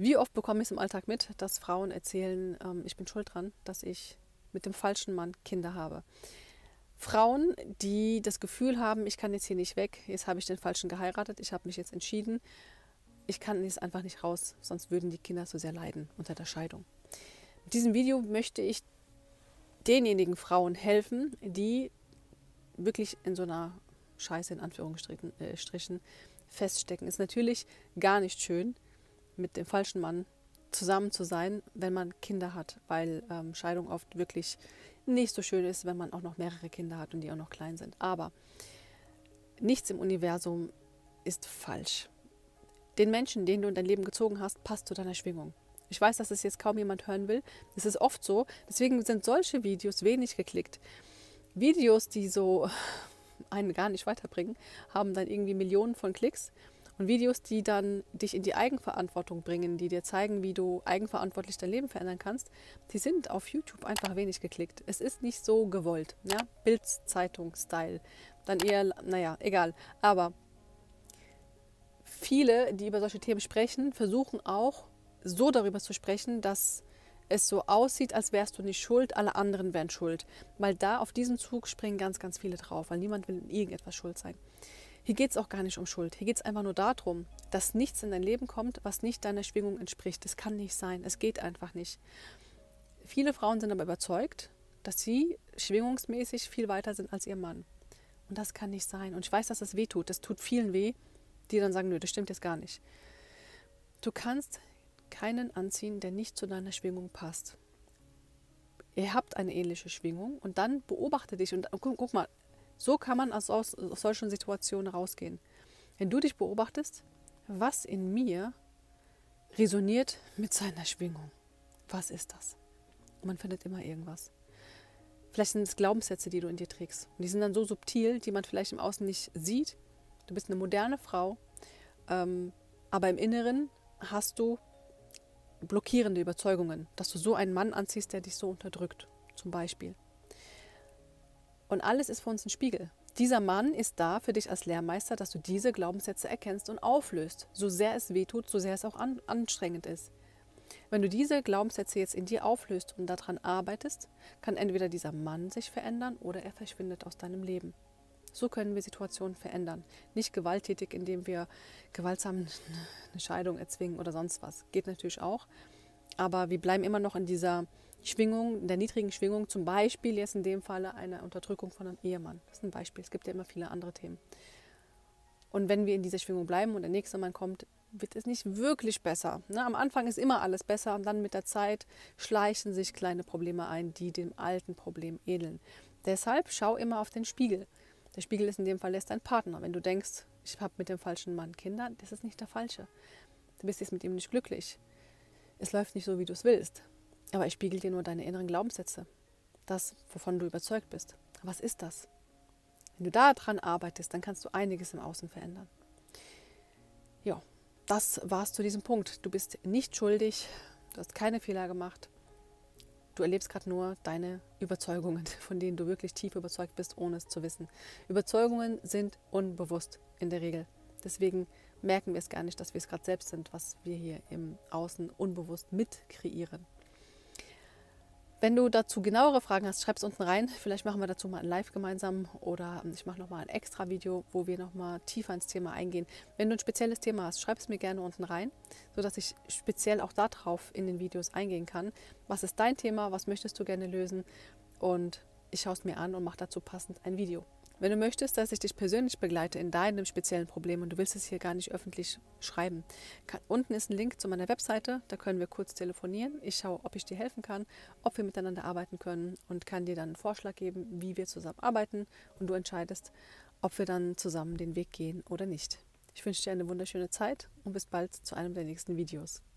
Wie oft bekomme ich es im Alltag mit, dass Frauen erzählen, ich bin schuld dran, dass ich mit dem falschen Mann Kinder habe. Frauen, die das Gefühl haben, ich kann jetzt hier nicht weg, jetzt habe ich den Falschen geheiratet, ich habe mich jetzt entschieden, ich kann jetzt einfach nicht raus, sonst würden die Kinder so sehr leiden unter der Scheidung. Mit diesem Video möchte ich denjenigen Frauen helfen, die wirklich in so einer Scheiße in Anführungsstrichen feststecken. Ist natürlich gar nicht schön, mit dem falschen Mann zusammen zu sein, wenn man Kinder hat, weil Scheidung oft wirklich nicht so schön ist, wenn man auch noch mehrere Kinder hat und die auch noch klein sind. Aber nichts im Universum ist falsch. Den Menschen, den du in dein Leben gezogen hast, passt zu deiner Schwingung. Ich weiß, dass es jetzt kaum jemand hören will. Das ist oft so. Deswegen sind solche Videos wenig geklickt. Videos, die so einen gar nicht weiterbringen, haben dann irgendwie Millionen von Klicks. Und Videos, die dann dich in die Eigenverantwortung bringen, die dir zeigen, wie du eigenverantwortlich dein Leben verändern kannst, die sind auf YouTube einfach wenig geklickt. Es ist nicht so gewollt. Ja? Bild-Zeitung-Style. Dann eher, naja, egal. Aber viele, die über solche Themen sprechen, versuchen auch so darüber zu sprechen, dass es so aussieht, als wärst du nicht schuld, alle anderen wären schuld. Weil da auf diesen Zug springen ganz, ganz viele drauf, weil niemand will in irgendetwas schuld sein. Hier geht es auch gar nicht um Schuld. Hier geht es einfach nur darum, dass nichts in dein Leben kommt, was nicht deiner Schwingung entspricht. Das kann nicht sein. Es geht einfach nicht. Viele Frauen sind aber überzeugt, dass sie schwingungsmäßig viel weiter sind als ihr Mann. Und das kann nicht sein. Und ich weiß, dass das weh tut. Das tut vielen weh, die dann sagen, nö, das stimmt jetzt gar nicht. Du kannst keinen anziehen, der nicht zu deiner Schwingung passt. Ihr habt eine ähnliche Schwingung und dann beobachte dich und guck mal, so kann man aus solchen Situationen rausgehen. Wenn du dich beobachtest, was in mir resoniert mit seiner Schwingung? Was ist das? Und man findet immer irgendwas. Vielleicht sind es Glaubenssätze, die du in dir trägst. Und die sind dann so subtil, die man vielleicht im Außen nicht sieht. Du bist eine moderne Frau, aber im Inneren hast du blockierende Überzeugungen, dass du so einen Mann anziehst, der dich so unterdrückt, zum Beispiel. Und alles ist für uns ein Spiegel. Dieser Mann ist da für dich als Lehrmeister, dass du diese Glaubenssätze erkennst und auflöst. So sehr es weh tut, so sehr es auch anstrengend ist. Wenn du diese Glaubenssätze jetzt in dir auflöst und daran arbeitest, kann entweder dieser Mann sich verändern oder er verschwindet aus deinem Leben. So können wir Situationen verändern. Nicht gewalttätig, indem wir gewaltsam eine Scheidung erzwingen oder sonst was. Geht natürlich auch. Aber wir bleiben immer noch in dieser Schwingung, in der niedrigen Schwingung. Zum Beispiel jetzt in dem Falle eine Unterdrückung von einem Ehemann. Das ist ein Beispiel. Es gibt ja immer viele andere Themen. Und wenn wir in dieser Schwingung bleiben und der nächste Mann kommt, wird es nicht wirklich besser. Ne? Am Anfang ist immer alles besser und dann mit der Zeit schleichen sich kleine Probleme ein, die dem alten Problem ähneln. Deshalb schau immer auf den Spiegel. Der Spiegel ist in dem Fall dein Partner. Wenn du denkst, ich habe mit dem falschen Mann Kinder, das ist nicht der falsche. Du bist jetzt mit ihm nicht glücklich. Es läuft nicht so, wie du es willst. Aber er spiegelt dir nur deine inneren Glaubenssätze. Das, wovon du überzeugt bist. Was ist das? Wenn du daran arbeitest, dann kannst du einiges im Außen verändern. Ja, das war's zu diesem Punkt. Du bist nicht schuldig, du hast keine Fehler gemacht. Du erlebst gerade nur deine Überzeugungen, von denen du wirklich tief überzeugt bist, ohne es zu wissen. Überzeugungen sind unbewusst in der Regel. Deswegen merken wir es gar nicht, dass wir es gerade selbst sind, was wir hier im Außen unbewusst mit kreieren. Wenn du dazu genauere Fragen hast, schreib es unten rein. Vielleicht machen wir dazu mal ein Live gemeinsam oder ich mache nochmal ein extra Video, wo wir nochmal tiefer ins Thema eingehen. Wenn du ein spezielles Thema hast, schreib es mir gerne unten rein, sodass ich speziell auch darauf in den Videos eingehen kann. Was ist dein Thema? Was möchtest du gerne lösen? Und ich schaue es mir an und mache dazu passend ein Video. Wenn du möchtest, dass ich dich persönlich begleite in deinem speziellen Problem und du willst es hier gar nicht öffentlich schreiben, unten ist ein Link zu meiner Webseite, da können wir kurz telefonieren. Ich schaue, ob ich dir helfen kann, ob wir miteinander arbeiten können und kann dir dann einen Vorschlag geben, wie wir zusammen arbeiten und du entscheidest, ob wir dann zusammen den Weg gehen oder nicht. Ich wünsche dir eine wunderschöne Zeit und bis bald zu einem der nächsten Videos.